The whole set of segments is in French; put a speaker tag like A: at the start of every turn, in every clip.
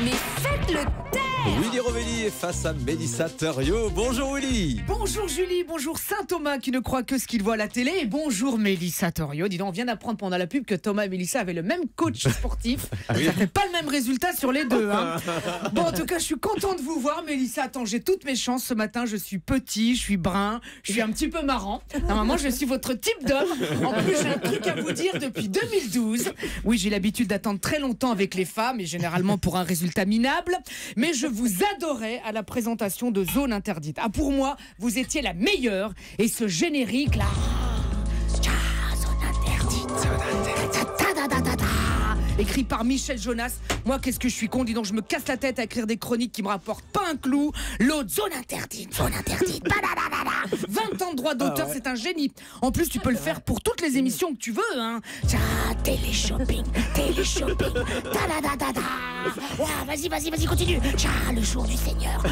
A: Mais faites le taire.
B: Willy Rovelli est face à Mélissa Theriault. Bonjour Willy.
C: Bonjour Julie, bonjour Saint-Thomas qui ne croit que ce qu'il voit à la télé. Et bonjour Mélissa Theriault. Dis donc, on vient d'apprendre pendant la pub que Thomas et Mélissa avaient le même coach sportif.
B: Oui.
C: Ça fait pas le même résultat sur les deux. Hein. Bon, en tout cas, je suis content de vous voir Mélissa. Attends, j'ai toutes mes chances ce matin. Je suis petit, je suis brun, je suis un petit peu marrant. Normalement, je suis votre type d'homme. En plus, j'ai un truc à vous dire depuis 2012. Oui, j'ai l'habitude d'attendre très longtemps avec les femmes et généralement pour un résultat minable. Mais je vous adorais à la présentation de Zone Interdite. Ah, pour moi, vous étiez la meilleure. Et ce générique là, Zone Interdite, écrit par Michel Jonas. Moi, qu'est-ce que je suis con, dis donc, je me casse la tête à écrire des chroniques qui me rapportent pas un clou. L'autre, Zone Interdite, 20 ans de droit d'auteur, c'est un génie. En plus, tu peux le faire pour toutes les émissions que tu veux, hein. Télé-shopping, vas-y, continue. Le jour du Seigneur,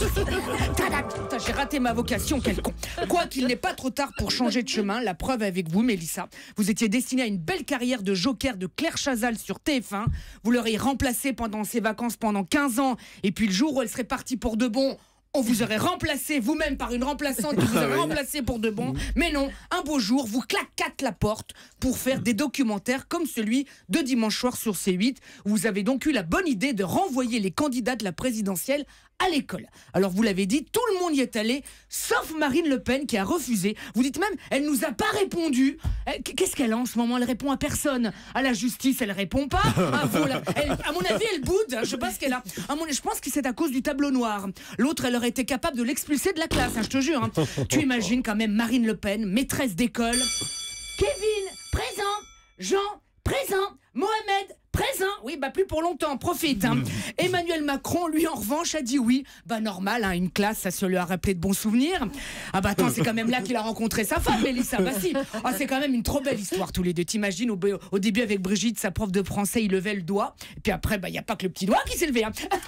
C: Putain, j'ai raté ma vocation, quel con. Quoi qu'il n'est pas trop tard pour changer de chemin, la preuve est avec vous, Mélissa. Vous étiez destinée à une belle carrière de joker de Claire Chazal sur TF1. Vous l'auriez remplacée pendant ses vacances pendant 15 ans. Et puis le jour où elle serait partie pour de bon, on vous aurait remplacé vous-même par une remplaçante qui vous aurait remplacé pour de bon. Mais non, un beau jour, vous claquâtes la porte pour faire des documentaires comme celui de Dimanche soir sur C8. Vous avez donc eu la bonne idée de renvoyer les candidats de la présidentielle à l'école. Alors vous l'avez dit, tout le monde y est allé, sauf Marine Le Pen qui a refusé. Vous dites même, elle nous a pas répondu. Qu'est-ce qu'elle a en ce moment? Elle répond à personne. À la justice, elle répond pas. À mon avis, elle boude. Je sais pas ce qu'elle a. Je pense que c'est à cause du tableau noir. L'autre, elle aurait été capable de l'expulser de la classe, je te jure. Tu imagines quand même Marine Le Pen, maîtresse d'école. Kevin, présent. Jean, présent. Mohamed, présent. Oui, plus pour longtemps, profite. Emmanuel Macron, lui, en revanche, a dit oui. Normal, une classe, ça se lui a rappelé de bons souvenirs. Attends, c'est quand même là qu'il a rencontré sa femme, Mélissa. Si. C'est quand même une trop belle histoire, tous les deux. T'imagines, au début, avec Brigitte, sa prof de français, il levait le doigt. Et puis après, il n'y a pas que le petit doigt qui s'est levé.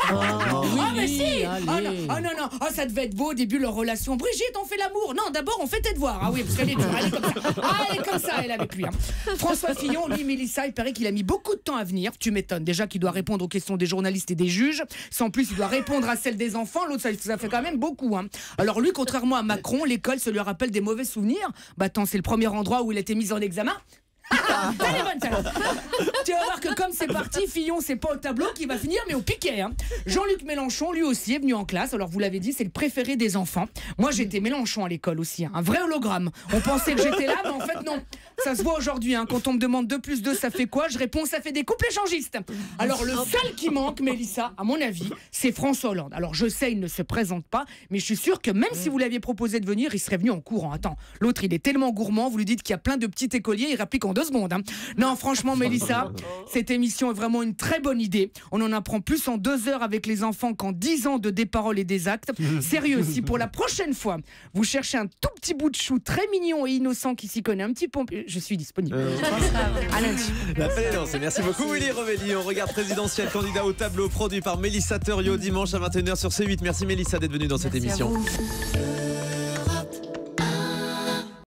C: Si. Non. Ça devait être beau, au début, leur relation. Brigitte, on fait l'amour. Non, d'abord, on fait tes devoirs. Ah oui, parce qu'elle est dure. Elle est comme ça. Elle est comme ça, elle, avec lui. François Fillon, lui, Mélissa, il paraît qu'il a mis beaucoup de temps à venir. Tu m'étonnes. Déjà qu'il doit répondre aux questions des journalistes et des juges. Sans plus, il doit répondre à celles des enfants. L'autre, ça fait quand même beaucoup. Alors lui, contrairement à Macron, l'école, ça lui rappelle des mauvais souvenirs. Attends, c'est le premier endroit où il a été mis en examen. Elle est bonne, celle-là. Tu vas voir que comme c'est parti, Fillon, c'est pas au tableau qui va finir, mais au piquet. Jean-Luc Mélenchon, lui aussi, est venu en classe. Alors vous l'avez dit, c'est le préféré des enfants. Moi, j'étais Mélenchon à l'école aussi, un vrai hologramme. On pensait que j'étais là, mais en fait non. Ça se voit aujourd'hui. Quand on me demande 2 + 2, ça fait quoi? Je réponds, ça fait des couples échangistes. Alors le seul qui manque, Mélissa, à mon avis, c'est François Hollande. Alors je sais, il ne se présente pas, mais je suis sûre que même si vous l'aviez proposé de venir, il serait venu en courant. Attends, l'autre, il est tellement gourmand. Vous lui dites qu'il y a plein de petits écoliers, il réplique en 2 secondes. Non, franchement, Mélissa, cette émission est vraiment une très bonne idée. On en apprend plus en 2 heures avec les enfants qu'en 10 ans de des paroles et des actes. Sérieux, si pour la prochaine fois, vous cherchez un tout petit bout de chou très mignon et innocent qui s'y connaît un petit peu, je suis disponible. À lundi.
B: L'appel est lancé. Merci beaucoup Willy Rovelli. On regarde présidentiel, candidat au tableau, produit par Mélissa Theriault, dimanche à 21h sur C8. Merci Mélissa d'être venue dans cette émission.